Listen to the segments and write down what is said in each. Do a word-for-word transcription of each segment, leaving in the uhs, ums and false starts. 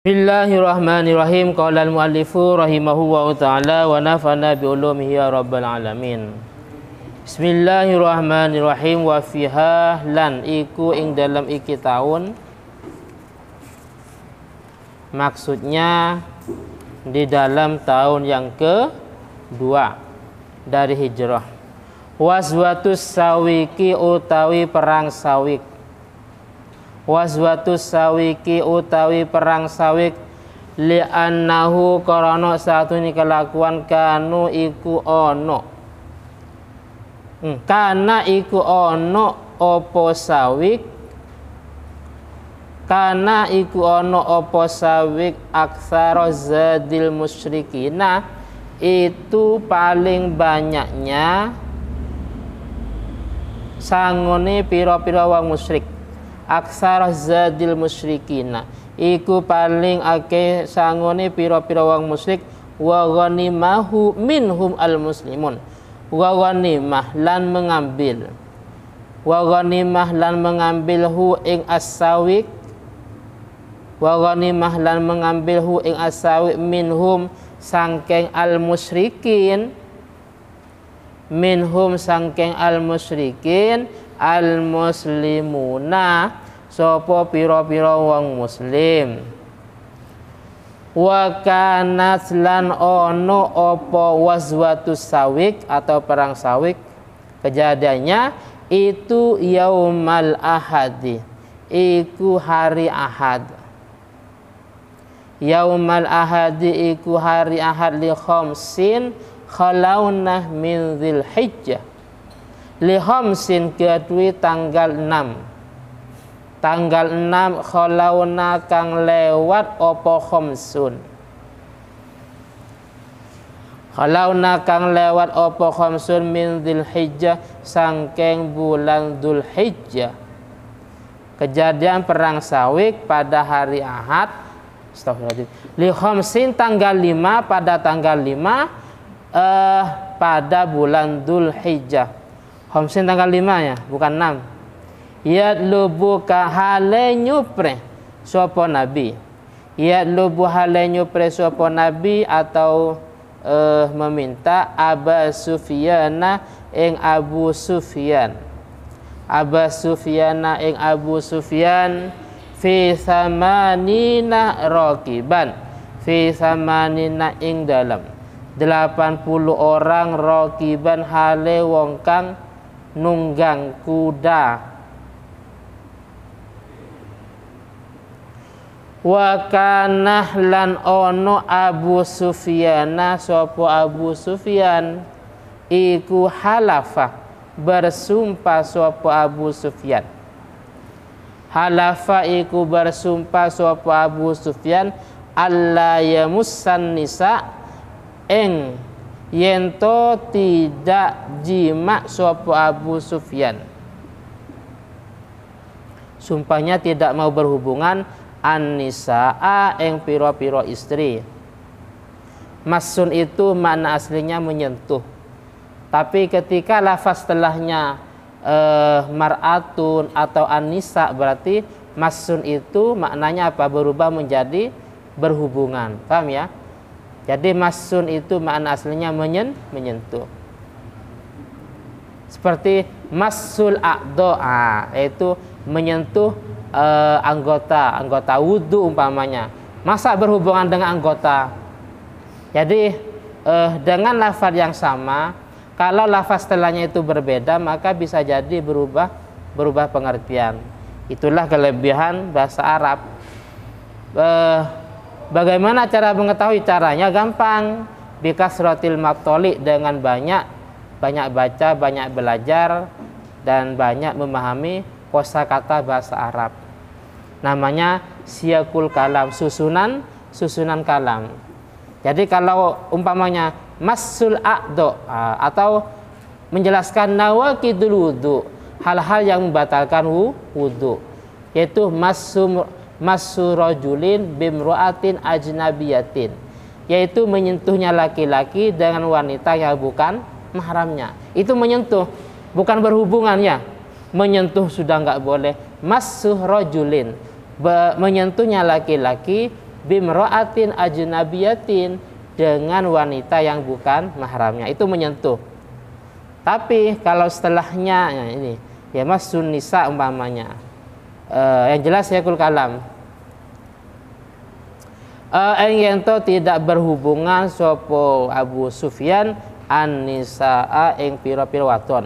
Bismillahirrahmanirrahim. Qala al-muallifu rahimahullahu ta'ala wa nafa'na bi ulumihi ya rabbal alamin. Bismillahirrahmanirrahim. Wa fiha lan iku ing dalam iki taun, maksudnya di dalam tahun yang kedua dari hijrah. Wazwatus sawiki utawi perang sawik. Wazwatus sawiki utawi perang sawik li'annahu karana satu ini kelakuan kanu iku ono hmm, kana iku ono opo sawik kana iku ono opo sawik aksara zadil musyrikina, itu paling banyaknya sangone pira-pira wong musyrik. Aksar zadil musyrikina iku paling akeh sangone pira-pira wong musyrik. Wa ghanimahu minhum al muslimun, wa ghanimah lan mengambil, wa ghanimah lan mengambil hu ing as-sawik, wa ghanimah lan mengambil hu ing as-sawik minhum sangkeng al musyrikin, minhum sangkeng al musyrikin al muslimuna sapa pira-pira wong muslim. Wa kanat lan ono apa wazwatus sawik atau perang sawik, kejadiannya itu yaumal ahadi, iku hari ahad. Yaumal ahadi iku hari ahad li khamsin khalaunah min dzilhijjah, li khamsin kedui tanggal enam, tanggal enam khalauna kang lewat opo khamsun, khalauna kang lewat opo khamsun min dzilhijjah sangkeng bulan dzulhijjah. Kejadian perang sawik pada hari ahad, astagfirullahaladzim, li khamsin tanggal lima, pada tanggal lima eh, pada bulan dzulhijjah. Khamsin tanggal lima ya, bukan enam. Ya lubu ka hale nyupre sopo nabi. Ya lubu hale nyupre sopo nabi atau eh, meminta Aba Sufyana ing Abu Sufyan. Aba Sufyana ing Abu Sufyan fi samanina raqiban, fi samanina ing dalam delapan puluh orang raqiban hale wong kang nunggang kuda. Wa kana lan ono Abu Sufyana sapa Abu Sufyan iku halafa bersumpah sapa Abu Sufyan. Halafa iku bersumpah sapa Abu Sufyan alla yamussan nisa ing yento tidak jima sopo Abu Sufyan. Sumpahnya tidak mau berhubungan an-nisaa ing piro-piro istri. Masun itu makna aslinya menyentuh, tapi ketika lafaz setelahnya eh, mar'atun atau an-nisa, berarti masun itu maknanya apa? Berubah menjadi berhubungan. Paham ya? Jadi masun itu makna aslinya menyen, menyentuh. Seperti masul a'do'a, yaitu menyentuh e, anggota, anggota wudu umpamanya. Masa berhubungan dengan anggota? Jadi e, dengan lafaz yang sama, kalau lafaz setelahnya itu berbeda, maka bisa jadi berubah berubah pengertian. Itulah kelebihan bahasa Arab. E, Bagaimana cara mengetahui? Caranya gampang, bikasratil maktoli, dengan banyak banyak baca, banyak belajar, dan banyak memahami kosakata bahasa Arab. Namanya siyakul kalam, susunan susunan kalam. Jadi kalau umpamanya masul a'do atau menjelaskan nawaqidul wudu, hal-hal yang membatalkan wudu, yaitu masum masurajulin bimruatin ajnabiyatin, yaitu menyentuhnya laki-laki dengan wanita yang bukan mahramnya. Itu menyentuh, bukan berhubungan ya. Menyentuh sudah nggak boleh. Masurajulin, menyentuhnya laki-laki bimra'atin ajnabiyatin, dengan wanita yang bukan mahramnya. Itu menyentuh. Tapi kalau setelahnya ya ini ya mas sunnisa umpamanya, uh, yang jelas ya kul kalam uh, yang ento tidak berhubungan sopo Abu Sufyan an-nisaa ing pira-pira wadon,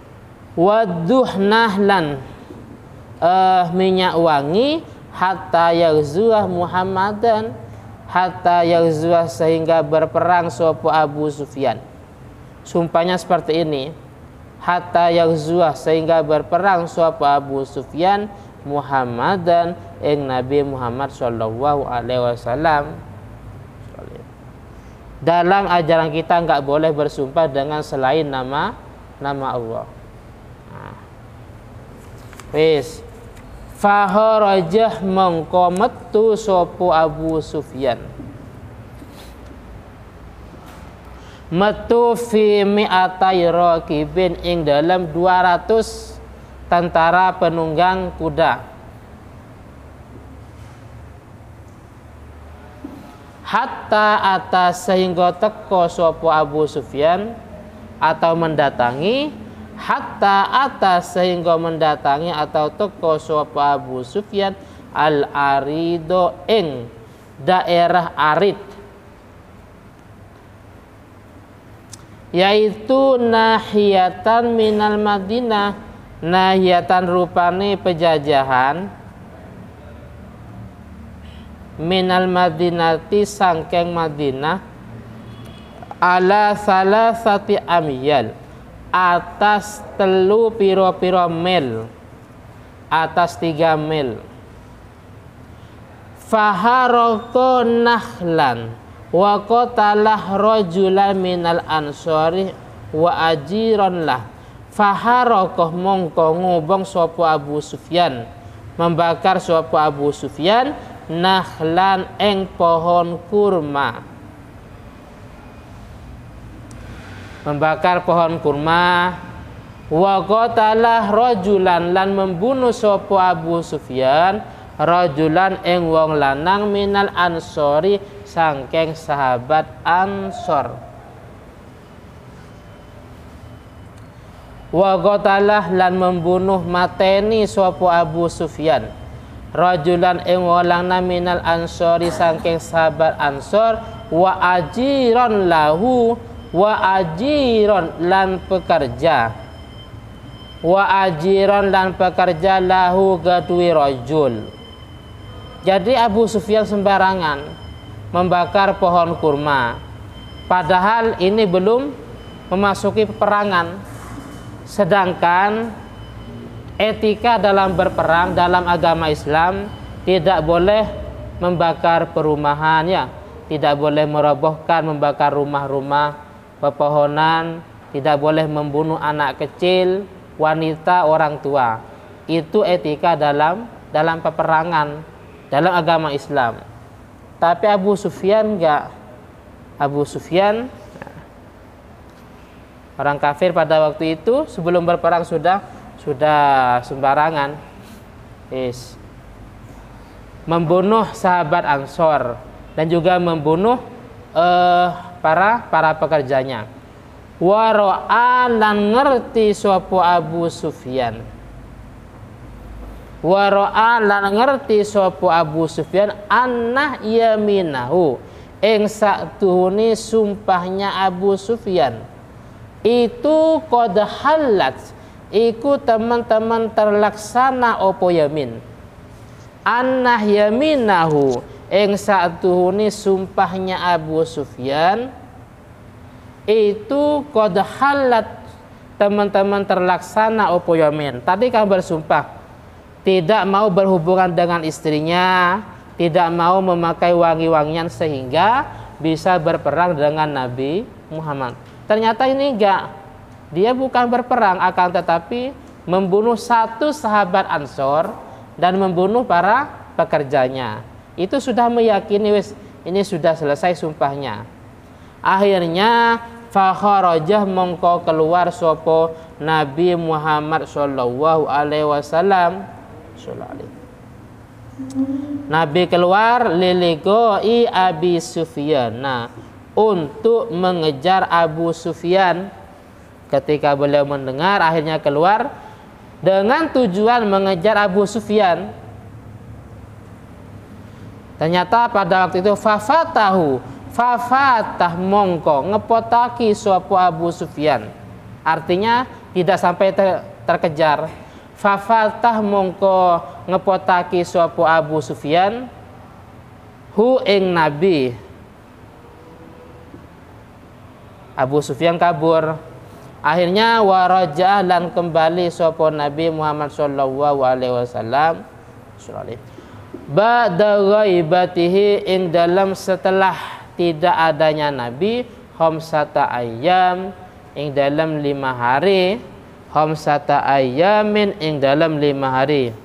waduh nahlan uh, minyak wangi, hatta yaghzuah Muhammadan, hatta yaghzuah sehingga berperang sopo Abu Sufyan. Sumpahnya seperti ini, hatta yaghzuah sehingga berperang sapa Abu Sufyan Muhammadan ing Nabi Muhammad sallallahu alaihi wasallam. Dalam ajaran kita enggak boleh bersumpah dengan selain nama nama Allah. Nah. Wis faharajah mongko metu sapa Abu Sufyan, metu fi mi'atai raqibin ing dalam dua ratus tentara penunggang kuda, hatta atas sehingga teko sapa Abu Sufyan atau mendatangi, hatta atas sehingga mendatangi atau teko sapa Abu Sufyan al arido ing daerah arid, yaitu nahiyatan minal Madinah, nahiyatan rupane pejajahan, minal Madinati sangkeng Madinah, ala salasati amyal atas telu piro-piro mil, atas tiga mil. Faharoko nahlan wa qatalah rajulan minal ansori wa ajiron lah. Faharokoh mongko ngobong sopo Abu Sufyan, membakar sopo Abu Sufyan nahlan eng pohon kurma, membakar pohon kurma. Wa qatalah rajulan lan membunuh sopo Abu Sufyan rajulan eng wong lanang minal ansori sangkeng sahabat Ansor. Wa qatalah lan membunuh mateni sapa Abu Sufyan rajulan ing wong lanang minal ansori sangkeng sahabat Ansor, wa ajiron lahu, wa ajiron lan pekerja, wa ajiron lan pekerja lahu gadui rajul. Jadi Abu Sufyan sembarangan membakar pohon kurma, padahal ini belum memasuki peperangan. Sedangkan etika dalam berperang dalam agama Islam tidak boleh membakar perumahan, ya, tidak boleh merobohkan, membakar rumah-rumah, pepohonan, tidak boleh membunuh anak kecil, wanita, orang tua. Itu etika dalam dalam peperangan dalam agama Islam. Tapi Abu Sufyan enggak. Abu Sufyan orang kafir pada waktu itu sebelum berperang sudah sudah sembarangan, yes, membunuh sahabat Ansor dan juga membunuh uh, para para pekerjanya. Waro'a lan ngerti sapa Abu Sufyan, waro'a lan ngerti sapa Abu Sufyan annah yaminahu ing saktuhune sumpahnya Abu Sufyan itu qad halat, iku teman-teman terlaksana opo yamin, annah yaminahu ing saktuhune sumpahnya Abu Sufyan itu qad halat, teman-teman terlaksana opo yamin. Tadi kan bersumpah tidak mau berhubungan dengan istrinya, tidak mau memakai wangi-wangian sehingga bisa berperang dengan Nabi Muhammad. Ternyata ini enggak, dia bukan berperang, akan tetapi membunuh satu sahabat Ansor dan membunuh para pekerjanya. Itu sudah meyakini wis ini sudah selesai sumpahnya. Akhirnya fakharajah mongko keluar sopo Nabi Muhammad sallallahu alaihi wasallam. Nabi keluar liligoi Abi Sufyan. Nah, untuk mengejar Abu Sufyan. Ketika beliau mendengar, akhirnya keluar dengan tujuan mengejar Abu Sufyan. Ternyata pada waktu itu fafatahu, fafatah mongko ngepotaki suapu Abu Sufyan. Artinya tidak sampai ter, terkejar. Fafatah mongko ngepotaki suapu Abu Sufyan hu ing Nabi. Abu Sufyan kabur. Akhirnya waraja'ah lan kembali suapu Nabi Muhammad sallallahu alaihi wasallam ba'da ghaibatihi ing dalam setelah tidak adanya Nabi khamsata ayyam ing dalam lima hari khamsata ayyamin ing dalam lima hari.